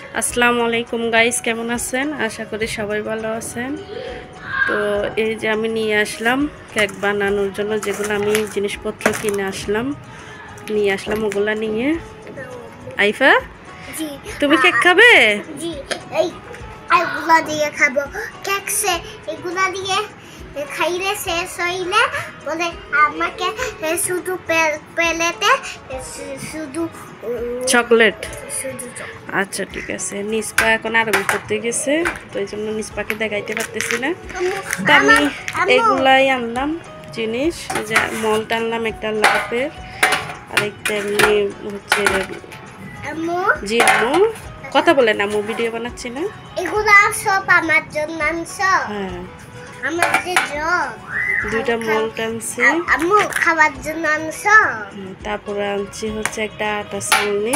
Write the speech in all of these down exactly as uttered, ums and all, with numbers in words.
আসসালামু আলাইকুম গাইস, কেমন আছেন? আশা করি সবাই ভালো আছেন। তো এই যে আমি নিয়ে আসলাম কেক বানানোর জন্য যেগুলো আমি জিনিসপত্র কিনে আসলাম নিয়ে আসলাম ওগুলা নিয়ে। আইফা, জি তুমি কেক খাবে? জি এই এগুলা দিয়ে খাবো কেক। সে এগুলা দিয়ে খাইলে শেষ হইলে বলে আমাকে শুধু প্লেটে শুধু চকলেট। শুধু আচ্ছা ঠিক আছে। নিসপা এখন আরবি করতে গেছে, তো এই জন্য নিসপাকে দেখাইতে পারতেছি না। তো আমি এগুলাই আনলাম জিনিস, যে মলটা আনলাম একটা লাভের, আর একটা এমনি হচ্ছে। জি আম্মু, কথা বলে না, আম্মু ভিডিও বানাচ্ছি না। এগুলা সব আমার জন্য আনছো? হ্যাঁ, আমার যে জব দুইটা মল আনছি। আম্মু খাবার জন্য আনছো? তারপরে আনছি হচ্ছে একটা আটা চালনি,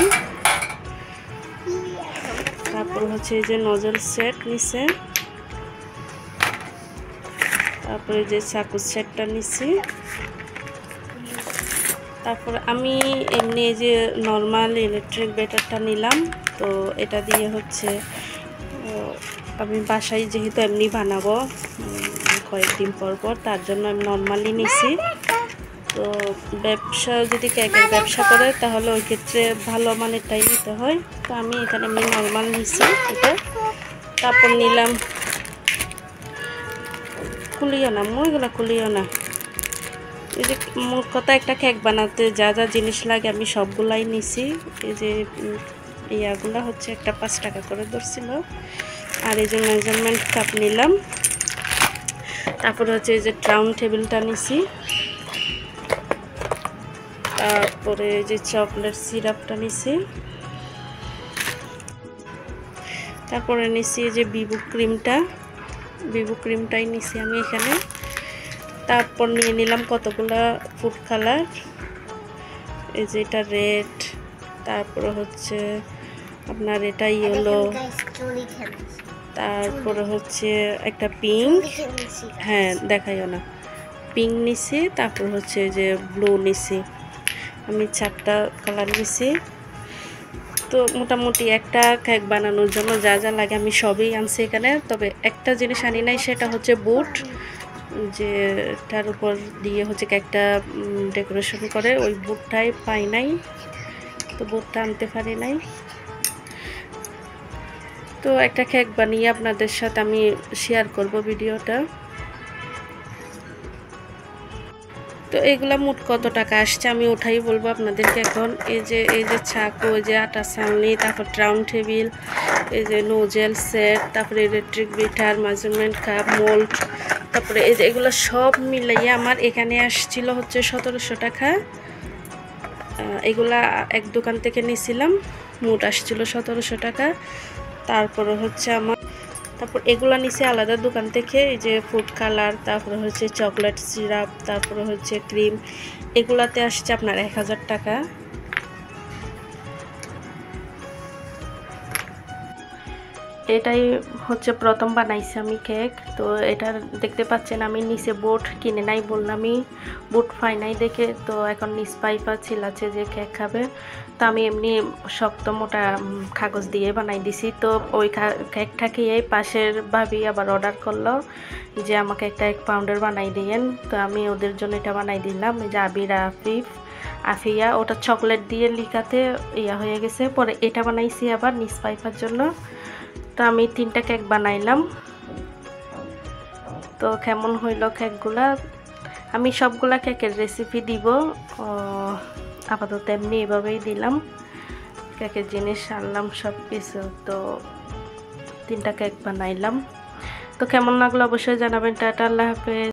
তারপর হচ্ছে এই যে নজল সেট নিছে, তারপরে যে চাকু সেটটা নিছি। তারপর আমি এমনি এই যে নর্মাল ইলেকট্রিক ব্যাটারটা নিলাম। তো এটা দিয়ে হচ্ছে আমি বাসায় যেহেতু এমনি বানাবো কয়েকদিন পর পর, তার জন্য আমি নর্মালি নিছি। তো ব্যবসা যদি কেকের ব্যবসা করে তাহলে ওই ক্ষেত্রে ভালো মানেরটাই নিতে হয়। তো আমি এখানে এমনি নর্মাল নিছি এটা। তারপর নিলাম, খুলিও না মুগুলা, খুলিও না। এই যে মোট কথা একটা কেক বানাতে যা যা জিনিস লাগে আমি সবগুলাই নিছি। এই যে ইয়াগুলা হচ্ছে একটা পাঁচ টাকা করে ধরছিল। আর এই যে মেজারমেন্ট কাপ নিলাম। তারপরে হচ্ছে এই যে রাউন্ড টেবিলটা নিছি। তারপরে এই যে চকলেট সিরাপটা নিছি। তারপরে নিছি এই যে বিবু ক্রিমটা, বিবু ক্রিমটাই নিছি আমি এখানে। তারপর নিয়ে নিলাম কতগুলা ফুড কালার, এই যে এটা রেড, তারপরে হচ্ছে আপনার এটা ইয়েলো, তারপরে হচ্ছে একটা পিঙ্ক, হ্যাঁ দেখাইও না, পিঙ্ক নিছি। তারপর হচ্ছে যে ব্লু নিছি, আমি চারটা কালার নিছি। তো মোটামুটি একটা কেক বানানোর জন্য যা যা লাগে আমি সবই আনছি এখানে। তবে একটা জিনিস আনি নাই, সেটা হচ্ছে বুট, যে তার উপর দিয়ে হচ্ছে কেকটা ডেকোরেশন করে, ওই বুটটাই পাই নাই, তো বুটটা আনতে পারি নাই। তো একটা কেক বানিয়ে আপনাদের সাথে আমি শেয়ার করব ভিডিওটা। তো এগুলা মোট কত টাকা আসছে আমি ওঠাই বলবো আপনাদেরকে এখন। এই যে এই যে চাকু, এই যে আটা চালনি, তারপর রাউন্ড টেবিল, এই যে নোজেল সেট, তারপরে electric beater, measurement cup, mould, তারপরে এই যে এগুলো সব মিলাইয়ে আমার এখানে আসছিল হচ্ছে সতেরোশো টাকা। এগুলা এক দোকান থেকে নিয়েছিলাম, মোট আসছিল সতেরোশো টাকা। তারপরে হচ্ছে আমার তারপর এগুলা নিচে আলাদা দোকান থেকে, এই যে ফুড কালার, তারপরে হচ্ছে চকলেট সিরাপ, তারপরে হচ্ছে ক্রিম, এগুলাতে আসছে আপনার এক হাজার টাকা। এটাই হচ্ছে প্রথম বানাইছি আমি কেক। তো এটা দেখতে পাচ্ছেন আমি নিচে বোট কিনে নাই, বললামই বোট পাই নাই দেখে। তো এখন নিচ পাইপা ছিলাচ্ছে যে কেক খাবে, তো আমি এমনি শক্ত মোটা কাগজ দিয়ে বানাই দিছি। তো ওই কেকটা খেয়ে পাশের ভাবি আবার অর্ডার করলো যে আমাকে একটা এক পাউন্ডের বানাই দিয়েন। তো আমি ওদের জন্য এটা বানাই দিলাম। এই যে আবিরা, আফিফ, আফিয়া, ওটা চকলেট দিয়ে লিকাতে ইয়া হয়ে গেছে। পরে এটা বানাইছি আবার নিচ পাইপার জন্য। তো আমি তিনটা কেক বানাইলাম। তো কেমন হইলো কেকগুলা, আমি সবগুলা কেকের রেসিপি দিব, আপাতত এমনি এভাবেই দিলাম। কেকের জিনিস আনলাম সব কিছু, তো তিনটা কেক বানাইলাম। তো কেমন লাগলো অবশ্যই জানাবেন। টাটা, আল্লাহ হাফেজ।